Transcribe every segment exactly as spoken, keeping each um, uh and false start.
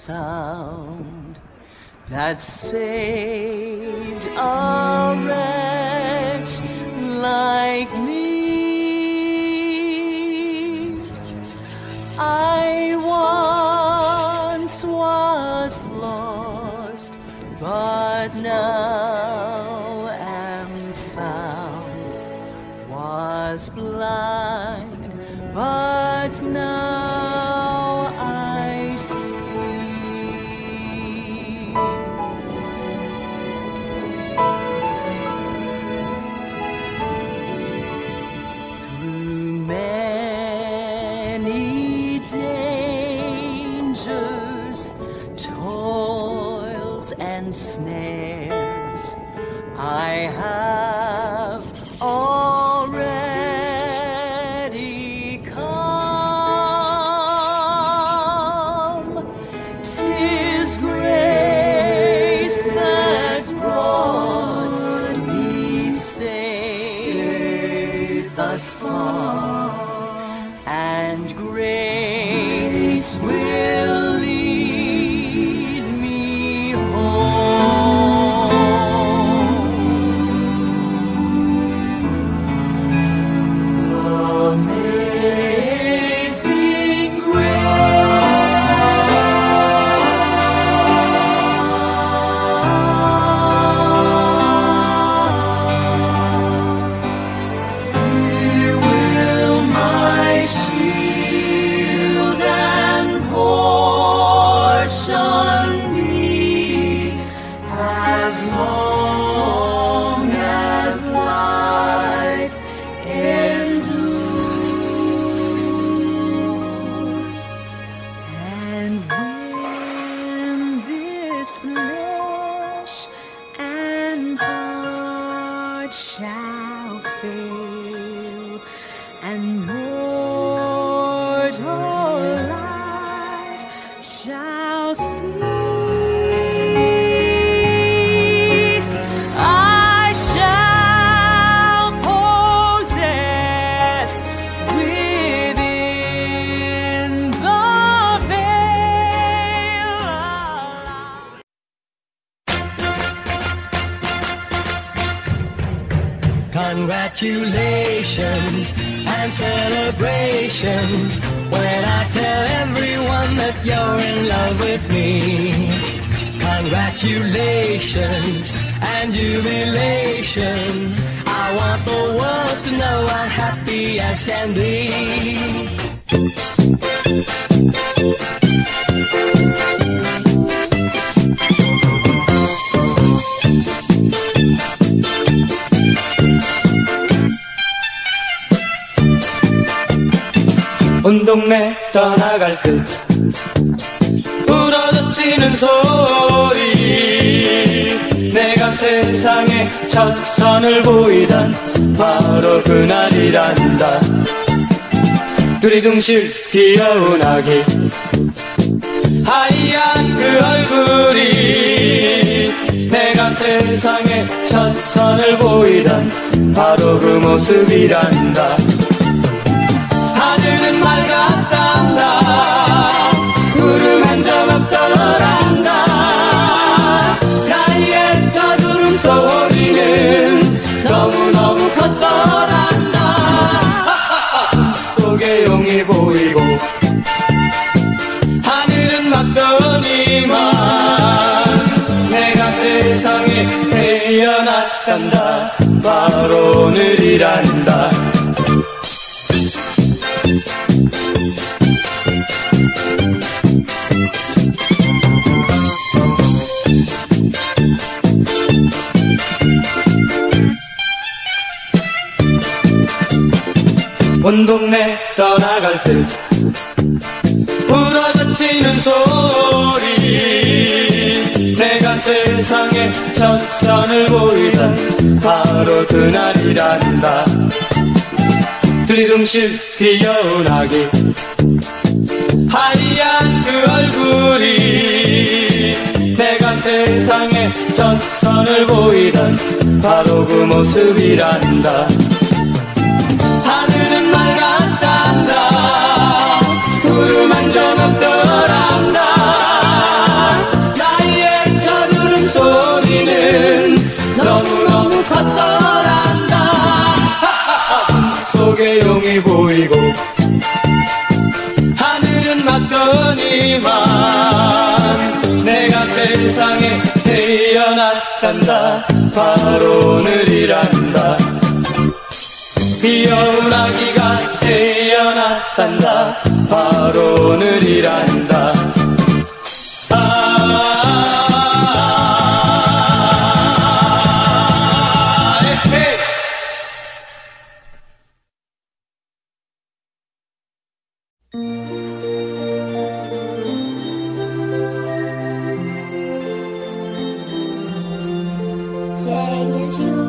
sound that saved a wretch like me. I once was lost, but now am found. Was blind, but now I see. Through many dangers, toils and snares, I have already come. 'Tis grace that's brought me safe thus far, and grace will lead me home. Amazing grace, He will my shield and portion be, as long as life endures. And when this flesh and heart shall fail, and mortal life shall cease, I shall possess within the veil of life. Congratulations and celebrations when I tell everyone that you're in love with me. Congratulations and jubilations, I want the world to know I'm happy as can be. 온 동네 떠나갈 듯 부러져치는 소리, 내가 세상에 첫 선을 보이던 바로 그날이란다. 두리둥실 귀여운 아기, 하얀 그 얼굴이 내가 세상에 첫 선을 보이던 바로 그 모습이란다. 하늘은 맑았단다, 구름 한 점 없더란다. 나의 저 구름 소리는 너무너무 컸더란다. 속에 용이 보이고 하늘은 맑더니만 내가 세상에 태어났단다. 바로 오늘이란다. 온 동네 떠나갈 듯 부러져치는 소리, 내가 세상에 첫 선을 보이던 바로 그날이란다. 두리둥실 귀여운 아기, 하얀 그 얼굴이 내가 세상에 첫 선을 보이던 바로 그 모습이란다. 하늘은 맑았단다, 구름 한 점 없더란다. 태어났단다. 바로 오늘이란다. 귀여운 아기가 태어났단다. 바로 오늘이란다. 생일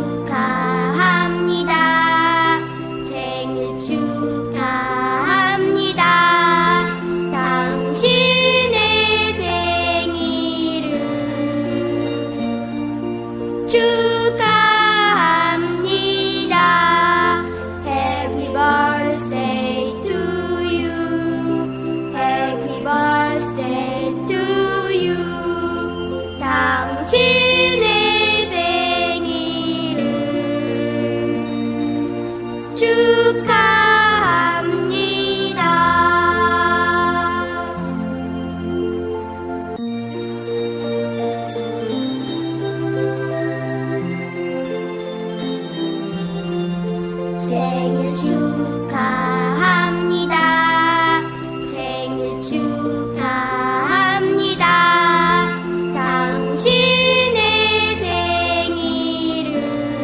축하합니다. 생일 축하합니다. 당신의 생일을 축하합니다. Happy birthday to you. Happy birthday to you. 당신의 축하합니다. 생일 축하합니다. 생일 축하합니다. 당신의 생일을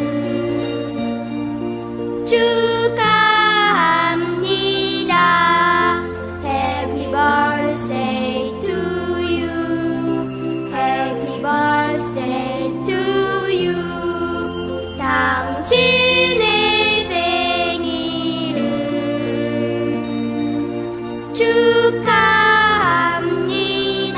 축하합니다. Happy birthday to you. Happy birthday to you. 당신의 생일을 축하합니다.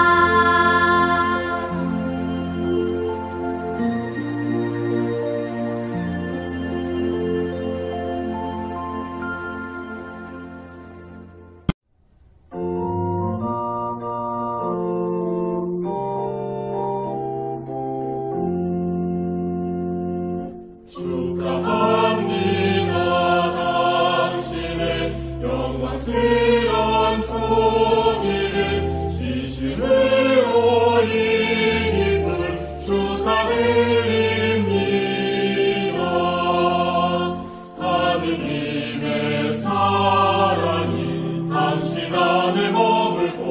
축하합니다. 당신의 영광스러운 소리를 진심으로 이 기쁨 축하드립니다. 하느님의 사랑이 당신 안에 머물고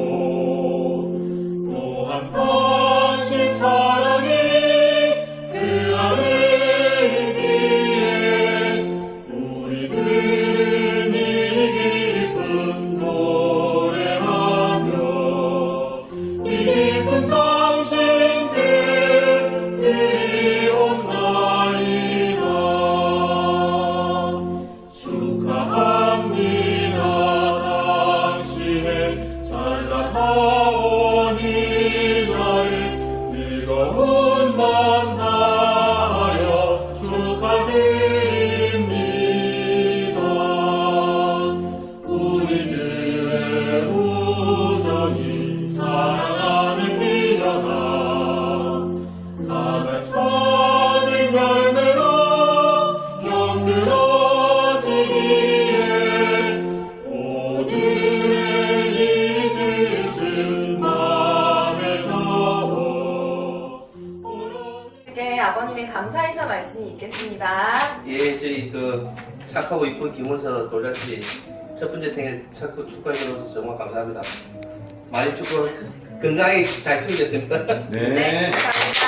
또한 당신 사랑이 그 안에 우리들은 이 기쁜 노래하며 이 기쁜 당신 곁에 온나이다. 축하합니다. 당신의 찬란하온 이 날을 뜨거운 맘 다하여 축하드립니다. 우리 교회 우정이 사랑하는 미녀가 다날 찾은 열매로 영들어지기에 오늘의 이 뜻은 마음에 적어 네, 아버님의 감사 인사 말씀이 있겠습니다. 예, 저희 그 착하고 이쁜 김원서 돌잔치 첫 번째 생일 착도 축하해 주셔서 정말 감사합니다. 많이 축구 건강하게 잘 키우겠습니다. 네, 감사합니다.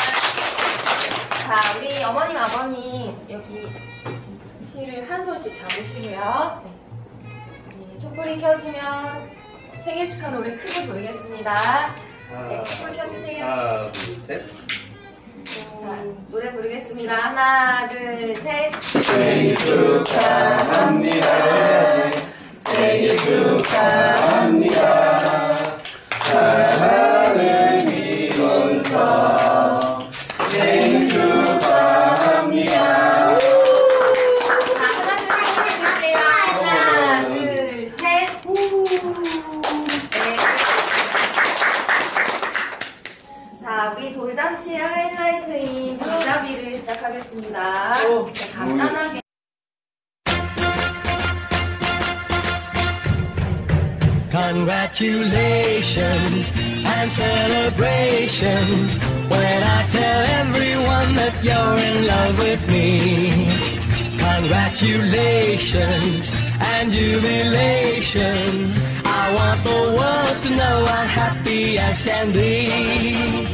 자, 우리 어머님, 아버님 여기 실을 한 손씩 잡으시고요. 네, 촛불이 켜지면 생일 축하 노래 크게 부르겠습니다. 네, 촛불 켜주세요. 하나, 둘, 셋. 자, 노래 부르겠습니다. 하나, 둘, 셋. 생일 축하합니다. 생일 축하합니다. 사랑하는 이원서 생일 축하합니다. 자, 하나, 둘, 셋 해주세요. 하나, 둘, 셋. 네. 자, 우리 돌잔치의 하이라이트인 돌잡이를 시작하겠습니다. 네, 간단하게. Congratulations and celebrations when I tell everyone that you're in love with me. Congratulations and jubilations. I want the world to know I'm happy as can be.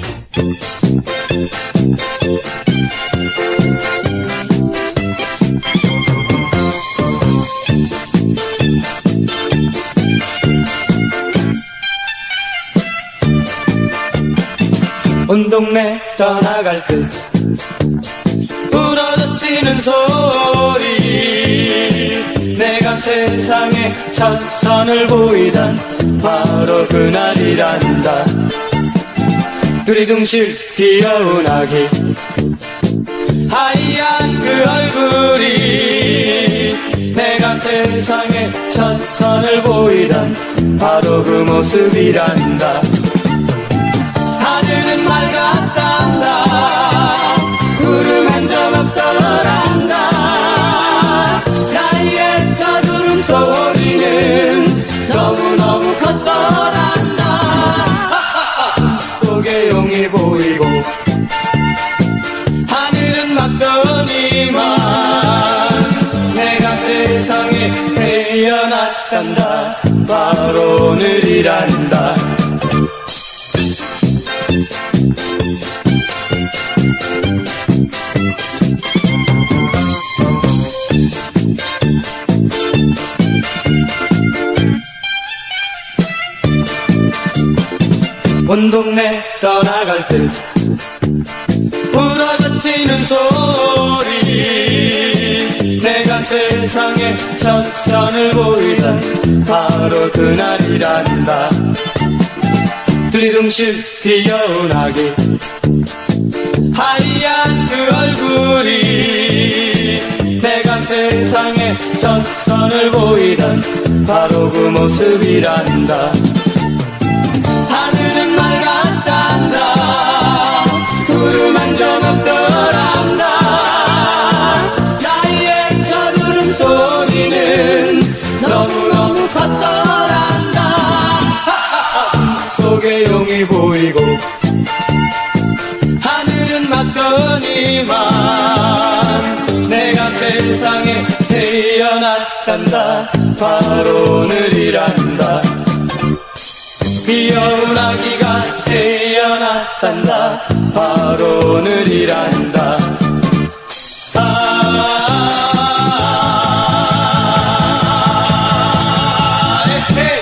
온 동네 떠나갈 듯 부러져치는 소리 내가 세상에 첫 선을 보이던 바로 그날이란다 두리둥실 귀여운 아기 하얀 그 얼굴이 내가 세상에 첫 선을 보이던 바로 그 모습이란다 하늘은 맑았단다 구름 한 점 없더란다 나의 저두름 소리는 너무너무 컸더란다 속에 용이 보이고 하늘은 막더니만 내가 세상에 태어났단다 바로 오늘이란다 온 동네 떠나갈 듯 부러져치는 소리 내가 세상에 첫 선을 보이던 바로 그날이란다 두리둥실 귀여운 아기 하얀 그 얼굴이 내가 세상에 첫 선을 보이던 바로 그 모습이란다 하늘은 맑았단다 구름 한 점 없더란다 나의 저두름 소리는 너무너무 컸더란다 속에 용이 보이고 하늘은 막더니만 내가 세상에 태어났단다 바로 오늘이란다 귀여운 아기가 태어났단다 바로 오늘이란다 아, 에헤이.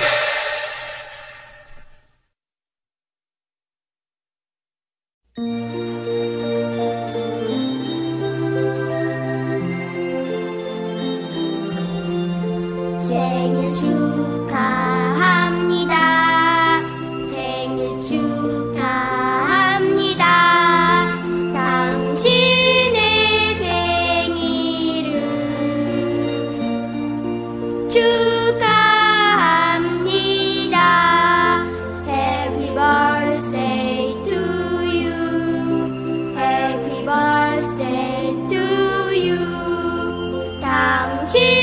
생일 축하합니다. 생일 축하합니다. 당신의 생일을 축하합니다. Happy birthday to you. Happy birthday to you. 당신